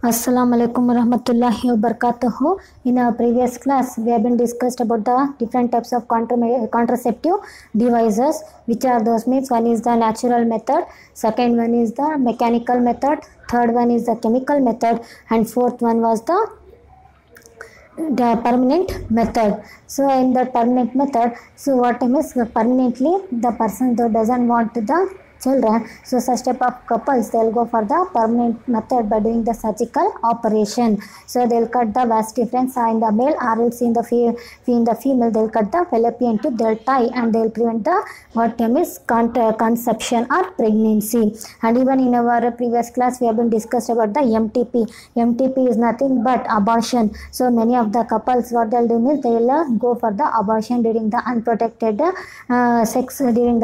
Assalamu alaikum warahmatullahi wabarakatuh. In our previous class, we have been discussed about the different types of contraceptive devices, which are those means one is the natural method, second one is the mechanical method, third one is the chemical method, and fourth one was the permanent method. So in the permanent method, so what means permanently the person who doesn't want the children, so such type of couples they'll go for the permanent method by doing the surgical operation. So they'll cut the vas deferens in the male, or else in the female they'll cut the fallopian tube, they'll tie, and they'll prevent the what term is conception or pregnancy. And even in our previous class we have been discussed about the MTP. MTP is nothing but abortion. So many of the couples what they'll do is they'll go for the abortion during the unprotected sex,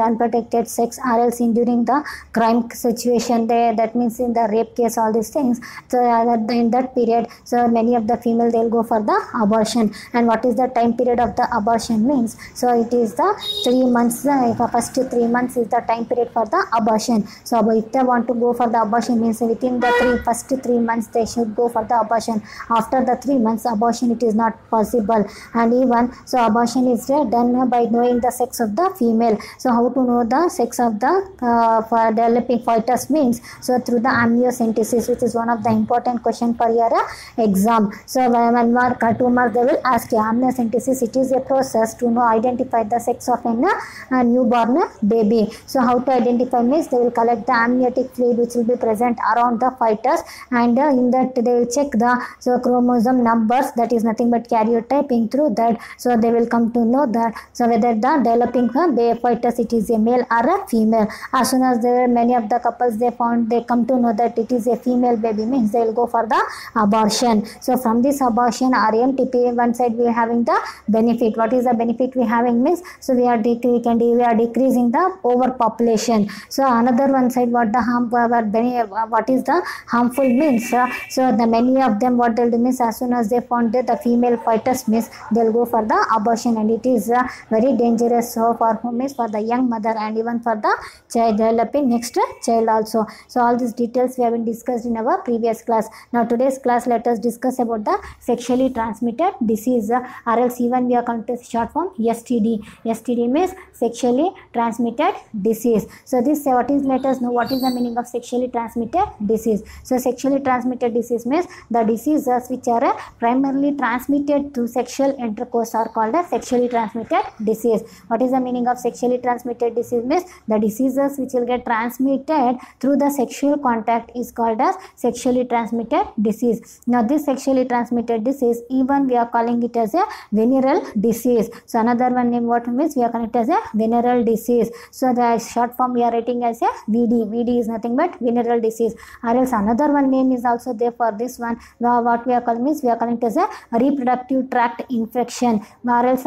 or else during the crime situation there, that means in the rape case, all these things. So in that period, so many of the female they'll go for the abortion. And what is the time period of the abortion means? So it is the 3 months. First 3 months is the time period for the abortion. So if they want to go for the abortion means within the first 3 months they should go for the abortion. After the 3 months abortion it is not possible. And even so abortion is done by knowing the sex of the female. So how to know the sex of the for developing fetus means, so through the amniocentesis, which is one of the important question for your exam. So 1 mark or 2 mark they will ask you. Amniocentesis, it is a process to know identify the sex of a newborn baby. So how to identify means they will collect the amniotic fluid which will be present around the fetus, and in that they will check the chromosome numbers, that is nothing but karyotyping. Through that, so they will come to know that so whether the developing fetus it is a male or a female. As soon as many of the couples they come to know that it is a female baby means they will go for the abortion. So from this abortion or MTP, one side we are having the benefit. What is the benefit we having means, so we are decreasing the overpopulation. So another one side what is the harmful means, so the many of them what they'll do means as soon as they found the female fetus means they'll go for the abortion, and it is very dangerous. So for whom is for the young mother and even for the child developing next child also. So all these details we have been discussed in our previous class. Now today's class let us discuss about the sexually transmitted disease, or else even we are coming to short form STD. STD means sexually transmitted disease. So this let us know what is the meaning of sexually transmitted disease. So sexually transmitted disease means the diseases which are primarily transmitted through sexual intercourse are called as sexually transmitted disease. What is the meaning of sexually transmitted disease means the diseases which will get transmitted through the sexual contact is called as sexually transmitted disease. Now this sexually transmitted disease even we are calling it as a venereal disease. So another one name what means we are calling it as a venereal disease. So the short form we are writing as a VD. VD is nothing but venereal disease. Or else another one name is also there for this one. Now what we are calling means we are calling it as a reproductive tract infection, or else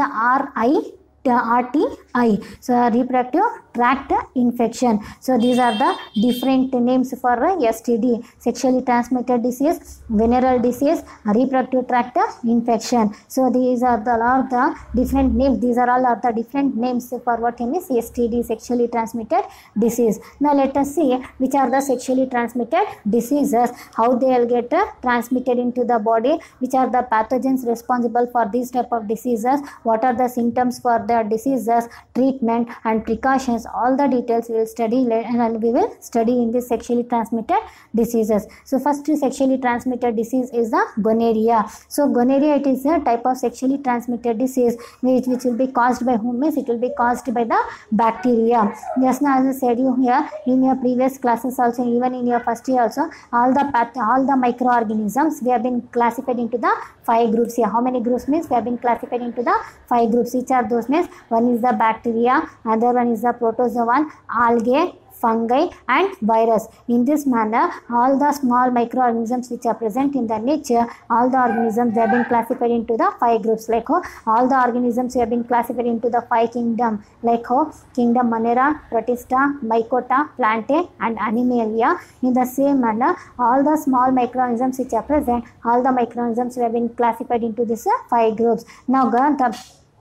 RTI. So reproductive tract infection. So these are the different names for STD: sexually transmitted disease, venereal disease, reproductive tract infection. So these are the different names. These are all the different names for what is STD, sexually transmitted disease. Now let us see which are the sexually transmitted diseases, how they will get transmitted into the body, which are the pathogens responsible for these type of diseases, what are the symptoms for the diseases, treatment and precautions. All the details we will study and we will study in this sexually transmitted diseases. So first sexually transmitted disease is the gonorrhea. So gonorrhea, it is a type of sexually transmitted disease which will be caused by whom means it will be caused by the bacteria. Just now as I said you here in your previous classes also, even in your first year also, all the microorganisms we have been classified into the 5 groups here. How many groups means we have been classified into the 5 groups. Which are those means? One is the bacteria, other one is the protozoan, algae, fungi and virus. In this manner, all the small microorganisms which are present in the nature, all the organisms they have been classified into the 5 groups. Like how all the organisms have been classified into the 5 kingdom, like how kingdom Monera, Protista, Mycota, Plantae and Animalia. In the same manner, all the small microorganisms which are present, all the microorganisms have been classified into these 5 groups. Now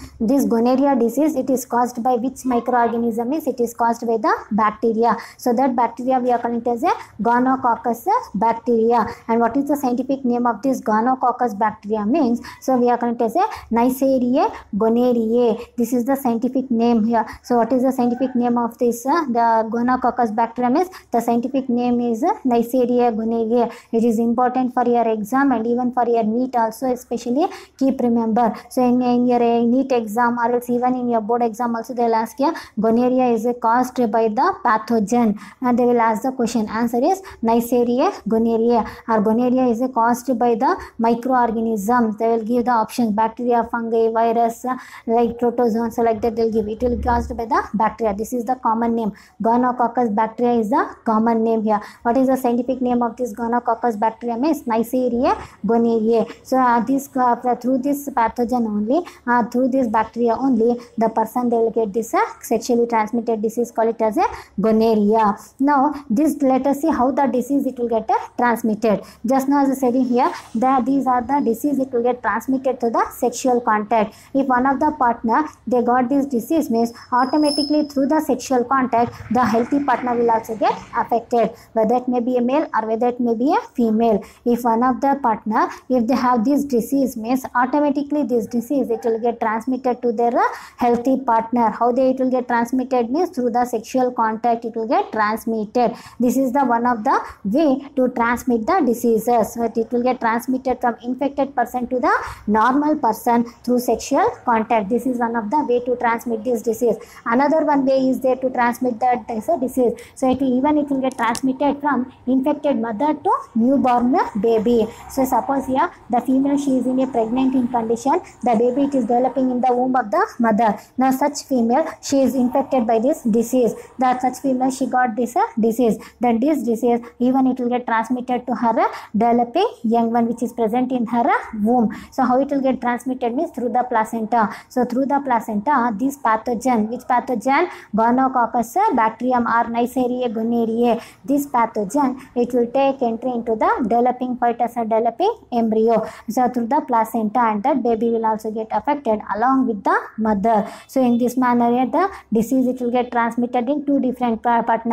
This gonorrhea disease, it is caused by which microorganism? Is it is caused by the bacteria. So that bacteria we are calling it as a gonococcus bacteria. And what is the scientific name of this gonococcus bacteria means? So we are calling it as a Neisseria gonorrhoeae. This is the scientific name here. So what is the scientific name of this the gonococcus bacteria means? The scientific name is Neisseria gonorrhoeae. It is important for your exam and even for your NEET also, especially keep remember. So in your NEET exam or else even in your board exam also they will ask you gonorrhea is caused by the pathogen, and they will ask the question. Answer is Neisseria gonorrhoeae. Or gonorrhea is caused by the microorganisms. They will give the options: bacteria, fungi, virus, like protozoans, so like that they will give. It will be caused by the bacteria. This is the common name. Gonococcus bacteria is the common name here. What is the scientific name of this gonococcus bacteria means? Neisseria gonorrhoeae. So through this pathogen only, through this bacteria only, the person they will get this sexually transmitted disease, call it as a gonorrhea. Now this, let us see how the disease it will get transmitted. Just now as I said here, that these are the disease it will get transmitted to the sexual contact. If one of the partner they got this disease means automatically through the sexual contact the healthy partner will also get affected, whether it may be a male or whether it may be a female. If one of the partner, if they have this disease means automatically this disease it will get transmitted to their healthy partner. How it will get transmitted means through the sexual contact it will get transmitted. This is the one of the way to transmit the diseases. So it will get transmitted from infected person to the normal person through sexual contact. This is one of the way to transmit this disease. Another one way is there to transmit that disease. So it will get transmitted from infected mother to newborn baby. So suppose here the female, she is in a pregnant condition, the baby it is developing in the womb of the mother. Now such female, she is infected by this disease. That such female, she got this disease. Then this disease even it will get transmitted to her developing young one which is present in her womb. So how it will get transmitted means through the placenta. So through the placenta this pathogen, which pathogen? Gonococcus bacterium or Neisseria gonorrhoeae. This pathogen it will take entry into the developing fetus or developing embryo. So through the placenta, and that baby will also get affected along with the mother. So in this manner the disease it will get transmitted in two different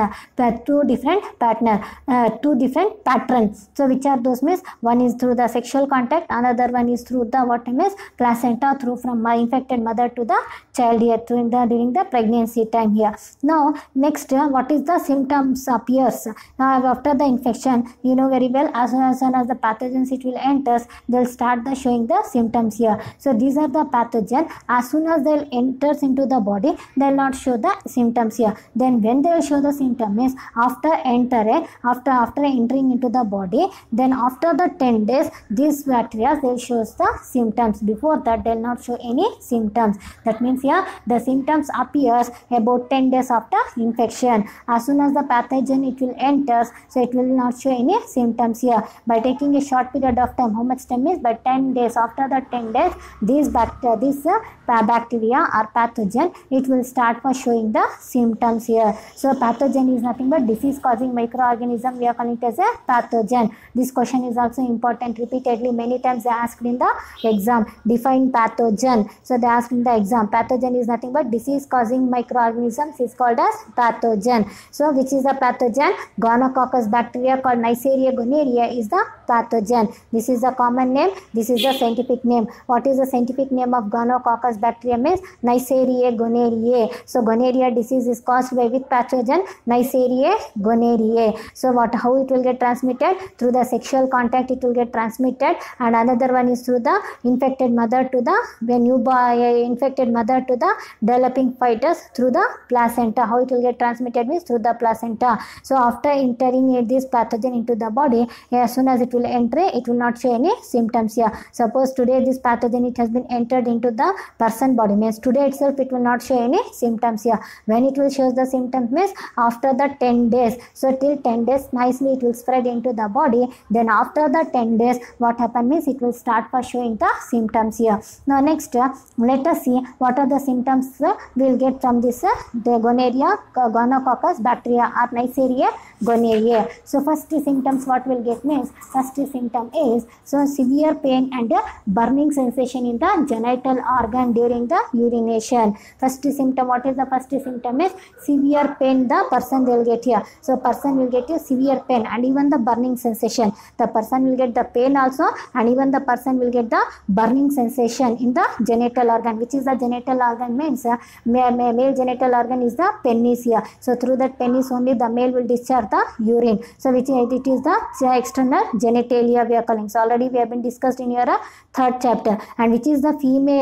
two different patterns. So which are those means? One is through the sexual contact, another one is through the what means placenta, through from infected mother to the child here during the pregnancy time here. Now next, what is the symptoms appears after the infection? You know very well, as soon as the pathogens it will enters, they'll start the showing the symptoms here. So these are the pathogen. As soon as they'll enters into the body, they'll not show the symptoms here. Then when they will show the symptom is after entering into the body, then after the 10 days these bacteria they'll show the symptoms. Before that they'll not show any symptoms. That means here the symptoms appears about 10 days after infection. As soon as the pathogen it will enters, so it will not show any symptoms here. By taking a short period of time, how much time is? By 10 days. After the 10 days these bacteria or pathogen it will start for showing the symptoms here. So pathogen is nothing but disease causing microorganism. We are calling it as a pathogen. This question is also important. Repeatedly many times they asked in the exam. Define pathogen. So they asked in the exam. Pathogen is nothing but disease causing microorganisms is called as pathogen. So which is the pathogen? Gonococcus bacteria called Neisseria gonorrhoeae is the pathogen. This is the common name. This is the scientific name. What is the scientific name of gonococcus bacteria means? Neisseria gonorrhoeae. So gonorrhea disease is caused by which pathogen? Neisseria gonorrhoeae. So how it will get transmitted? Through the sexual contact it will get transmitted, and another one is through the infected mother to the developing fetus through the placenta. How it will get transmitted means through the placenta. So after entering this pathogen into the body, as soon as it will enter, it will not show any symptoms here. Suppose today this pathogen it has been entered into the person body means today itself it will not show any symptoms here. When it will show the symptoms means after the 10 days. So till 10 days nicely it will spread into the body. Then after the 10 days what happen means it will start for showing the symptoms here. Now next let us see what are the symptoms we will get from this the gonococcus bacteria or Neisseria gonorrhoeae. So first symptoms what will get means, first symptom is so severe pain and burning sensation in the genital organ during the urination. First symptom, what is the first symptom is severe pain the person will get here. So person will get a severe pain and even the burning sensation. The person will get the pain also and even the person will get the burning sensation in the genital organ. Which is the genital organ means male genital organ is the penis here. So through that penis only the male will discharge the urine. So which it is the external genitalia we are calling. So already we have been discussed in your third chapter. And which is the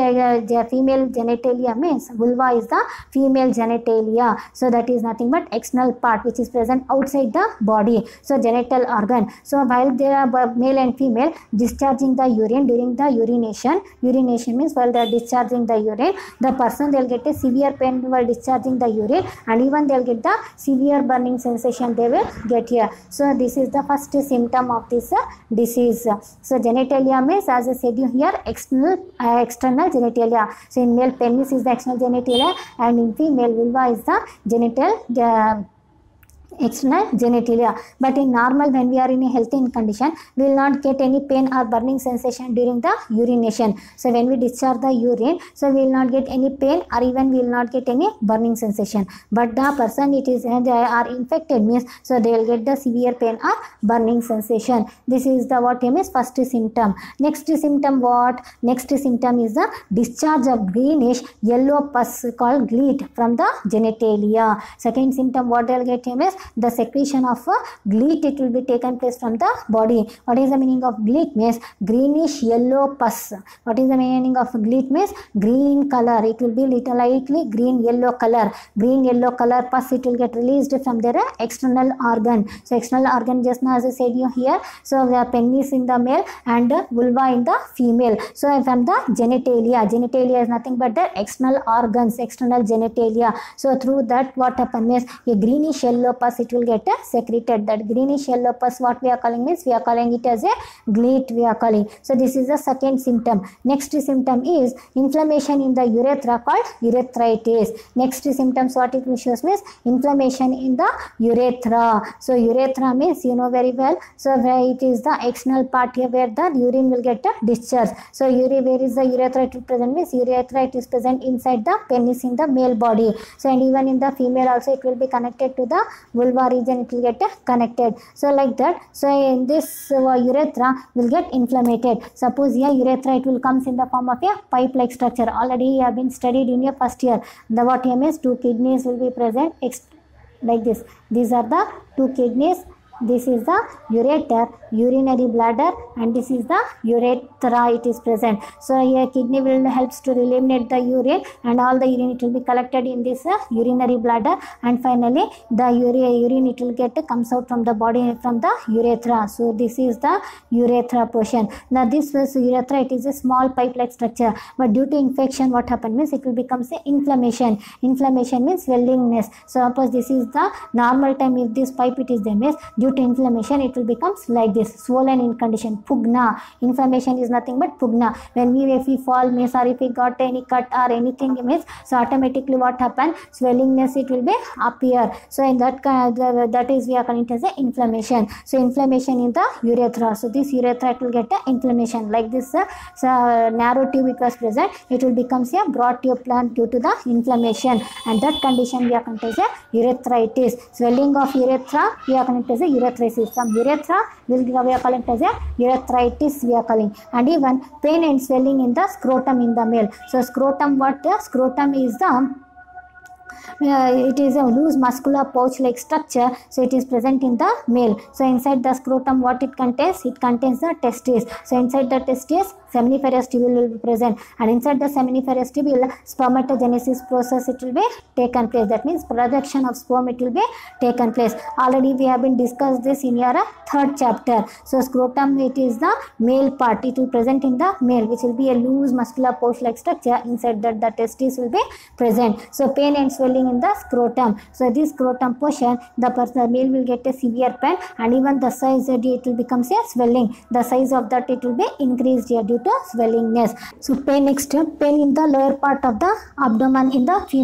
female genitalia means vulva is the female genitalia. So that is nothing but external part which is present outside the body. So genital organ. So while they are male and female discharging the urine during the urination means while they are discharging the urine, the person they will get a severe pain while discharging the urine and even they will get the severe burning sensation they will get here. So this is the first symptom of this disease. So genitalia means, as I said you here, external genitalia. So in male penis is the external genitalia and in female vulva is the genital external genitalia. But in normal, when we are in a healthy condition, we will not get any pain or burning sensation during the urination. So when we discharge the urine, so we will not get any pain or even we will not get any burning sensation. But the person they are infected means, so they will get the severe pain or burning sensation. This is the what is first symptom. Next symptom what? Next symptom is the discharge of greenish yellow pus called gleat from the genitalia. Second symptom what they will get is the secretion of gleat. It will be taken place from the body. What is the meaning of gleat? Means greenish yellow pus. What is the meaning of gleat? Means green color. It will be lightly green yellow color. Green yellow color pus, it will get released from their external organ. So external organ, just now as I said you here, so the penis in the male and vulva in the female. So from the genitalia is nothing but the external organs, external genitalia. So through that what happens is a greenish yellow pus it will get secreted. That greenish yellow pus what we are calling means we are calling it as a gleat we are calling. So this is the second symptom. Next symptom is inflammation in the urethra called urethritis. Next symptoms what it shows means inflammation in the urethra. So urethra means you know very well. So where it is the external part here where the urine will get discharged. So where is the urethra it is present means urethra it is present inside the penis in the male body. So and even in the female also it will be connected to the vulva region, it will get connected. So like that. So in this urethra will get inflamed. Suppose here urethra it will comes in the form of a pipe like structure. Already you have been studied in your first year. The what means two kidneys will be present like this. These are the two kidneys. This is the ureter, urinary bladder, and this is the urethra it is present. So here kidney will helps to eliminate the urine and all the urine it will be collected in this urinary bladder, and finally the urine it will get comes out from the body from the urethra. So this is the urethra portion. Now this was urethra, it is a small pipe like structure, but due to infection what happens means it will become say inflammation. Inflammation means swellingness. So suppose this is the normal time, if this pipe it is there means due to inflammation it will becomes like this, swollen in condition, pugna. Inflammation is nothing but pugna. When if we fall means or if we got any cut or anything means, so automatically what happen, swellingness it will be appear. So in that that is we are calling it as a inflammation. So inflammation in the urethra. So this urethra it will get a inflammation like this. So narrow tube it was present, it will becomes a broad tube plant due to the inflammation, and that condition we are calling as a urethritis. Swelling of urethra we are calling as a urethritis. From urethra we are calling as a urethritis we are calling. And even pain and swelling in the scrotum in the male. So scrotum, what the scrotum is the it is a loose muscular pouch like structure. So it is present in the male. So inside the scrotum what it contains? It contains the testes. So inside the testes seminiferous tubule will be present, and inside the seminiferous tubule spermatogenesis process it will be taken place. That means production of sperm it will be taken place. Already we have been discussed this in your third chapter. So scrotum it is the male part, it will present in the male, which will be a loose muscular pouch like structure. Inside that the testes will be present. So pain and swelling in the scrotum. So this scrotum portion the male will get a severe pain, and even the size it will become a swelling. The size of that it will be increased here due to swellingness. So pain, next pain in the lower part of the abdomen in the female.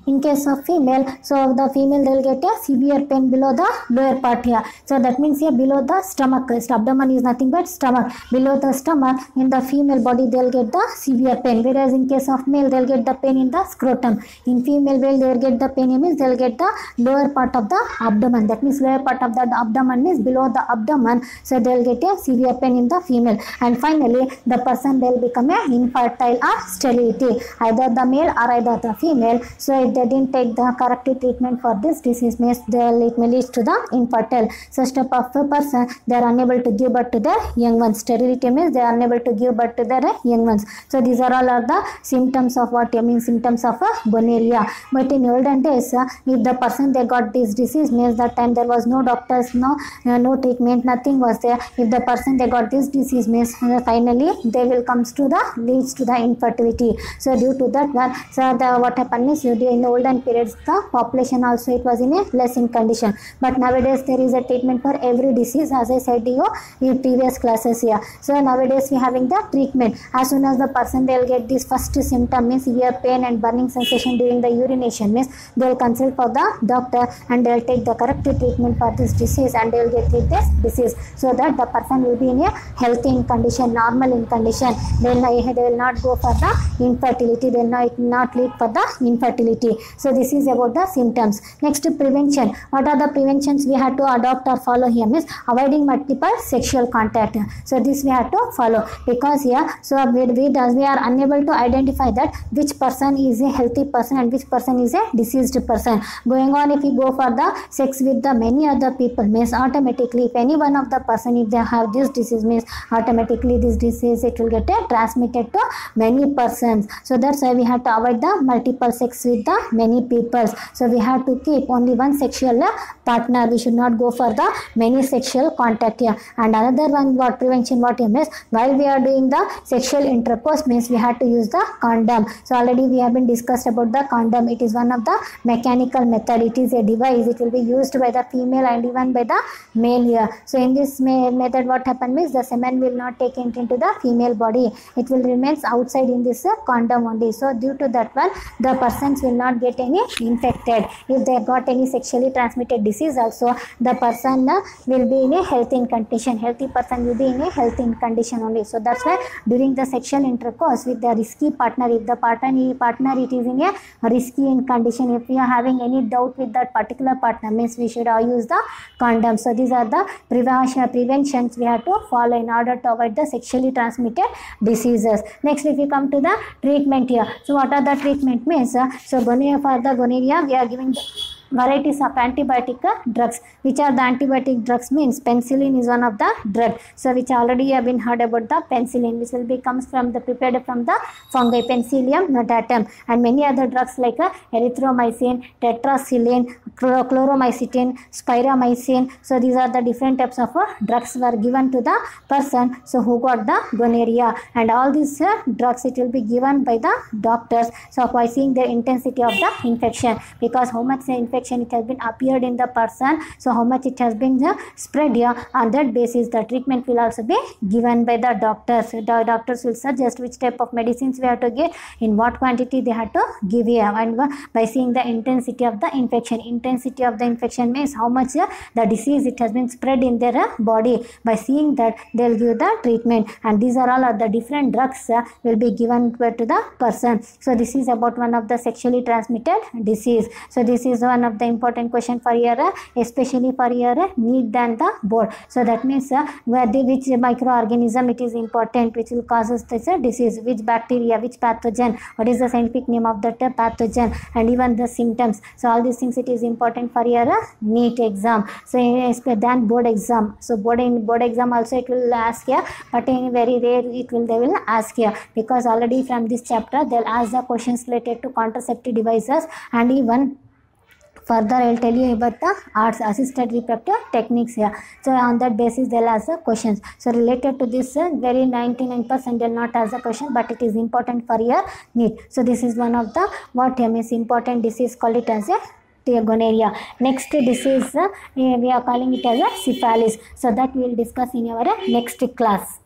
In case of female, so the female they will get a severe pain below the lower part here. So that means here below the stomach, abdomen is nothing but stomach. Below the stomach in the female body they will get the severe pain, whereas in case of male they will get the pain in the scrotum. In female male they will get the pain means they will get the lower part of the abdomen. That means lower part of the abdomen means below the abdomen. So they will get a severe pain in the female. And finally the person they will become a infertile or sterility, either the male or either the female. So if they didn't take the corrective treatment for this disease means it may lead to the infertile. So step of a person they are unable to give birth to their young ones. Sterility means they are unable to give birth to their young ones. So these are all are the symptoms of what I mean symptoms of gonorrhea. But in olden days if the person they got this disease means that time there was no doctors, no treatment, nothing was there. If the person they got this disease means finally they will comes to the leads to the infertility. So due to that one, so what happened is in the olden periods the population also it was in a less in condition, but nowadays there is a treatment for every disease, as I said to you in previous classes here. So nowadays we having the treatment. As soon as the person they will get this first symptom means severe pain and burning sensation during the urination means they will consult for the doctor and they will take the corrective treatment for this disease and they will get rid this disease, so that the person will be in a healthy in condition, normal in condition. They will not go for the infertility, they will not lead for the infertility. So this is about the symptoms. Next, prevention. What are the preventions we have to adopt or follow here means avoiding multiple sexual contact. So this we have to follow, because here so we are unable to identify that which person is a healthy person and which person is a diseased person. Going on, if we go for the sex with the many other people means automatically if any one of the person if they have this disease means automatically this disease it will get transmitted to many persons. So that's why we have to avoid the multiple sex with the many people. So we have to keep only one sexual partner. We should not go for the many sexual contact here. And another one what prevention what you miss, while we are doing the sexual intercourse means we have to use the condom. So already we have been discussed about the condom. It is one of the mechanical method. It is a device. It will be used by the female and even by the male here. So in this method what happens is the semen will not take it into the female body. It will remains outside in this condom only. So due to that one the persons will not get any infected. If they got any sexually transmitted disease also the person will be in a healthy condition. Healthy person will be in a healthy condition only. So that's why during the sexual intercourse with the risky partner, if the partner it is in a risky in condition, if we are having any doubt with that particular partner means we should use the condom. So these are the preventions we have to follow in order to avoid the sexually transmitted diseases. Next, if we come to the treatment here, so what are the treatment means? So gonorrhea, for the gonorrhea we are giving varieties of antibiotic drugs. Which are the antibiotic drugs means penicillin is one of the drug. So which already have been heard about the penicillin, which will be comes from the prepared from the fungi Penicillium notatum, and many other drugs like erythromycin, tetracycline, chloromycetin, spiramycin. So these are the different types of drugs were given to the person so who got the gonorrhea, and all these drugs it will be given by the doctors. So by seeing the intensity of the infection, because how much infection it has been appeared in the person, so how much it has been spread here, on that basis the treatment will also be given by the doctors. The doctors will suggest which type of medicines we have to give, in what quantity they have to give here, and by seeing the intensity of the infection. Intensity of the infection means how much the disease it has been spread in their body. By seeing that they will give the treatment, and these are all of the different drugs will be given to the person. So this is about one of the sexually transmitted disease. So this is one of the important question for your especially for your NEET than the board. So that means which microorganism it is important which will causes this disease, which bacteria, which pathogen, what is the scientific name of that pathogen, and even the symptoms. So all these things it is important for your NEET exam. So than board exam. So board exam also it will ask here, but in very rare they will ask here, because already from this chapter they'll ask the questions related to contraceptive devices, and even further I will tell you about the arts assisted reproductive techniques here. So on that basis they will ask the questions. So related to this very 99% they will not ask the question, but it is important for your NEET. So this is one of the what is important disease, called it as a gonorrhea. Next disease we are calling it as a syphilis. So that we will discuss in our next class.